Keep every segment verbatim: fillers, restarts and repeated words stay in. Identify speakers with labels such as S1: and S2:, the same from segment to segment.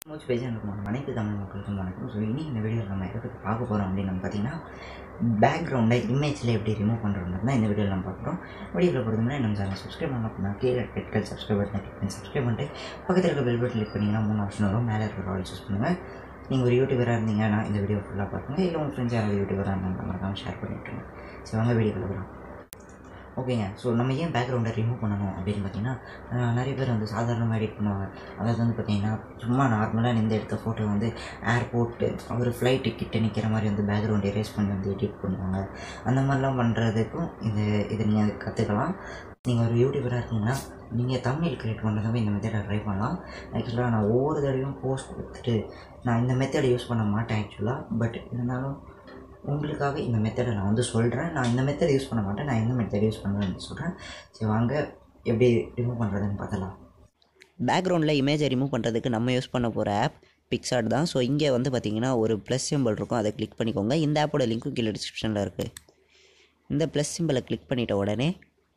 S1: மூச்சு பேஜாக அனைத்து தமிழ் மக்களுக்கும் வணக்கம். ஸோ இனி இந்த வீடியோவில் நம்ம எதை பற்றி பார்க்க போகிறோம் அப்படின்னு நம்ம பார்த்தீங்கன்னா பேக்ரவுண்டை இமேஜில் எப்படி ரிமூவ் பண்ணுறது தான் இந்த வீடியோவில் நம்ம பார்க்குறோம். வீடியோவில் பொறுத்த முன்னாடி நம்ம சேனல் சப்ஸ்கிரைப் பண்ணலாம் அப்படின்னா கீழே ரெட் சப்ஸ்கிரைப் பட்டனை கிளிக் பண்ணி சப்ஸ்கிரைப் பண்ணிட்டு பக்கத்தில் இருக்க பெல் பட்டன் கிளிக் பண்ணிங்கன்னா மூணு ஆப்ஷன் வரும். மேலே இருக்கிற ஆல் சூஸ் பண்ணுங்கள். நீங்கள் ஒரு யூடியூபராக இருந்தீங்கன்னா இந்த வீடியோ ஃபுல்லாக பார்க்குங்க. இல்லை உங்கள் ஃப்ரெண்ட்ஸ் யாராவது யூடியூபராக இருந்தாங்க மறக்காமல் ஷேர் பண்ணிவிட்டுருங்க. ஸோ வாங்க வீடியோ கொடுக்கலாம். ஓகேங்க. ஸோ நம்ம ஏன் பேக்ரவுண்டை ரிமூவ் பண்ணணும் அப்படின்னு பார்த்தீங்கன்னா, நிறைய பேர் வந்து சாதாரணமாக எடிட் பண்ணுவாங்க. அதாவது வந்து பார்த்திங்கன்னா சும்மா நார்மலாக நின்று எடுத்த ஃபோட்டோ வந்து ஏர்போர்ட்டு ஒரு ஃப்ளைட்டு கிட்ட நிற்கிற மாதிரி வந்து பேக்ரவுண்ட் எரேஸ் பண்ணி வந்து எடிட் பண்ணுவாங்க. அந்த மாதிரிலாம் பண்ணுறதுக்கும் இந்த இதை நீங்கள் கற்றுக்கலாம். நீங்கள் ஒரு யூடியூபராக இருக்கீங்கன்னா நீங்கள் தமிழ் கிரியேட் பண்ணுறதுமே இந்த மெத்தடை ட்ரை பண்ணலாம். ஆக்சுவலாக நான் ஒவ்வொரு தடவையும் போஸ்ட் கொடுத்துட்டு நான் இந்த மெத்தடை யூஸ் பண்ண மாட்டேன் ஆக்சுவலாக. பட் இருந்தாலும் உங்களுக்காக இந்த மெத்தடை நான் வந்து சொல்கிறேன். நான் இந்த மெத்தடை யூஸ் பண்ண மாட்டேன், நான் எந்த மெத்தடை யூஸ் பண்ணுவேன்னு சொல்கிறேன். சரி வாங்க எப்படி ரிமூவ் பண்ணுறதுன்னு பார்த்தலாம்.
S2: பேக்ரவுண்டில் இமேஜை ரிமூவ் பண்ணுறதுக்கு நம்ம யூஸ் பண்ண போகிற ஆப் பிக்சார்ட் தான். ஸோ இங்கே வந்து பார்த்திங்கன்னா ஒரு ப்ளஸ் சிம்பிள் இருக்கும், அதை கிளிக் பண்ணிக்கோங்க. இந்த ஆப்போட லிங்க்கும் கீழே டிஸ்கிரிப்ஷனில் இருக்குது. இந்த ப்ளஸ் சிம்பிளை கிளிக் பண்ணிட்ட உடனே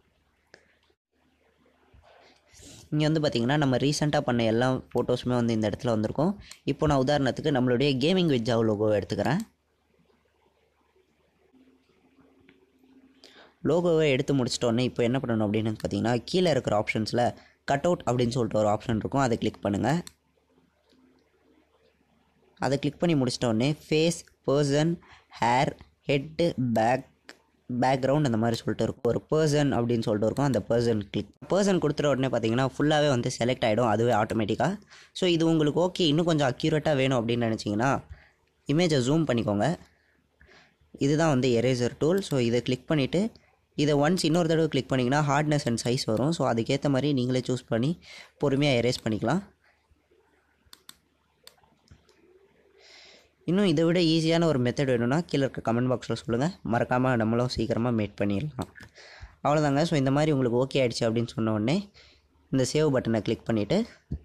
S2: இங்கே வந்து பார்த்திங்கன்னா நம்ம ரீசெண்டாக பண்ண எல்லா ஃபோட்டோஸுமே வந்து இந்த இடத்துல வந்திருக்கும். இப்போ நான் உதாரணத்துக்கு நம்மளுடைய கேமிங் வித் ஜாவ் லோகோவை எடுத்துக்கிறேன். லோகோவை எடுத்து முடிச்சிட்டோன்னே இப்போ என்ன பண்ணணும் அப்படின்னு பார்த்தீங்கன்னா, கீழே இருக்கிற ஆப்ஷன்ஸில் கட் அவுட் அப்படின்னு சொல்லிட்டு ஒரு ஆப்ஷன் இருக்கும், அதை கிளிக் பண்ணுங்கள். அதை கிளிக் பண்ணி முடிச்சிட்டோடனே face, person, hair, head, back background அந்த மாதிரி சொல்லிட்டு இருக்கும். ஒரு பர்சன் அப்படின்னு சொல்லிட்டு இருக்கும், அந்த பர்சன் கிளிக் பர்சன் கொடுத்துட்ட உடனே பார்த்தீங்கன்னா ஃபுல்லாகவே வந்து செலக்ட் ஆகிடும் அதுவே ஆட்டோமேட்டிக்காக. ஸோ இது உங்களுக்கு ஓகே, இன்னும் கொஞ்சம் அக்யூரேட்டாக வேணும் அப்படின்னு நினச்சிங்கன்னா இமேஜை ஜூம் பண்ணிக்கோங்க. இதுதான் வந்து எரேசர் டூல். ஸோ இதை கிளிக் பண்ணிவிட்டு இதை ஒன்ஸ் இன்னொரு தடவை கிளிக் பண்ணிங்கன்னா ஹார்ட்னஸ் அண்ட் சைஸ் வரும். ஸோ அதுக்கேற்ற மாதிரி நீங்களே சூஸ் பண்ணி பொறுமையாக எரேஸ் பண்ணிக்கலாம். இன்னும் இதை விட ஈஸியான ஒரு மெத்தட் வேணும்னா கீழே இருக்க கமெண்ட் பாக்ஸில் சொல்லுங்கள், மறக்காமல் நம்மளும் சீக்கிரமாக மேட் பண்ணிடலாம். அவ்வளோதாங்க. ஸோ இந்த மாதிரி உங்களுக்கு ஓகே ஆகிடுச்சு அப்படின்னு சொன்ன உடனே இந்த சேவ் பட்டனை கிளிக் பண்ணிவிட்டு,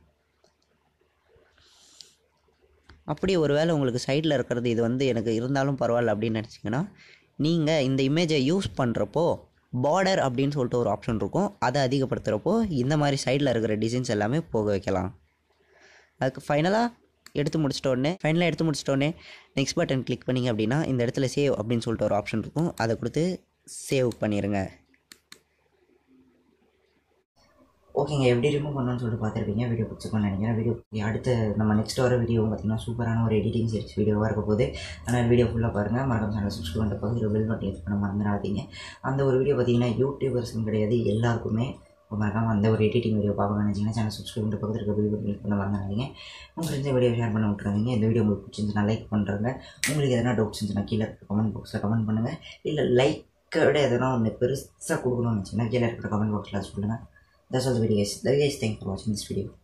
S2: அப்படி ஒரு வேளை உங்களுக்கு சைடில் இருக்கிறது இது வந்து எனக்கு இருந்தாலும் பரவாயில்ல அப்படின்னு நினச்சிங்கன்னா நீங்கள் இந்த இமேஜை யூஸ் பண்ணுறப்போ பார்டர் அப்படின்னு சொல்லிட்டு ஒரு ஆப்ஷன் இருக்கும், அதை அதிகப்படுத்துகிறப்போ இந்த மாதிரி சைடில் இருக்கிற டிசைன்ஸ் எல்லாமே போக வைக்கலாம். அதுக்கு ஃபைனலாக எடுத்து முடிச்சிட்டோடனே ஃபைனலாக எடுத்து முடிச்சிட்டோடனே நெக்ஸ்ட் பட்டன் கிளிக் பண்ணிங்க அப்படின்னா இந்த இடத்துல சேவ் அப்படின்னு சொல்லிட்டு ஒரு ஆப்ஷன் இருக்கும், அதை கொடுத்து சேவ் பண்ணிடுங்க.
S1: ஓகேங்க. எப்படி ரிமூவ் பண்ணணும்னு சொல்லிட்டு பார்த்துருப்பீங்க. வீடியோ பிடிச்சிக்கணும்னு நினைக்கிறேன். வீடியோ அடுத்து நம்ம நெக்ஸ்ட் வர வீடியோ பார்த்திங்கன்னா சூப்பரான ஒரு எடிட்டிங் சீரிஸ் வீடியோவாக இருக்க போது. ஆனால் வீடியோ ஃபுல்லாக பாருங்கள். மறக்காம சேனல் சப்ஸ்கிரைப் பண்ணிட்டு பக்கத்தில் பெல் பட்டன் கிளிக் பண்ண மறந்துடாதீங்க. அந்த ஒரு வீடியோ பார்த்திங்கன்னா யூடியூபர்ஸும் கிடையாது, எல்லாருக்குமே மறக்காமல் அந்த ஒரு எடிட்டிங் வீடியோ பார்க்கணும்னு நினச்சிங்கன்னா சேனல் சப்ஸ்கிரைப் பண்ணிட்டு பக்கத்தில் இருக்க பெல் பட்டன் கிளிக் பண்ண மறந்துடாதீங்க. உங்களுக்கு இந்த வீடியோ ஷேர் பண்ண விட்டுறாதீங்க. இந்த வீடியோ உங்களுக்கு பிடிச்சிருந்துச்சுன்னா லைக் பண்ணுறேங்க. உங்களுக்கு எதனா டவுட்ஸ் இருந்துச்சுன்னா கீழே இருக்க கமெண்ட் பாக்ஸில் கமெண்ட் பண்ணுங்கள். இல்லை லைக்கோட எதனா ஒன்று பெருசாக கொடுக்கணும்னு நினச்சிங்கன்னா கீழே இருக்கிற கமெண்ட் பாக்ஸில் சொல்லுங்கள். That's all the video guys. Guys, thanks for watching this video.